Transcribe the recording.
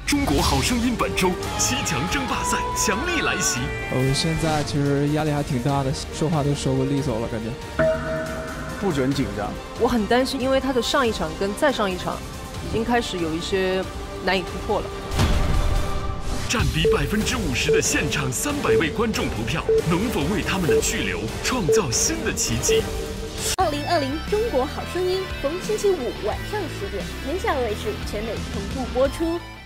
中国好声音本周7强争霸赛强力来袭。 我现在其实压力还挺大的，说话都说不利索了，感觉。 不准紧张。 我很担心，因为他的上一场跟再上一场已经开始有一些难以突破了。 占比50%的现场300位观众投票，能否为他们的去留创造新的奇迹 ？2020中国好声音，逢星期五晚上10点，天下卫视全美同步播出。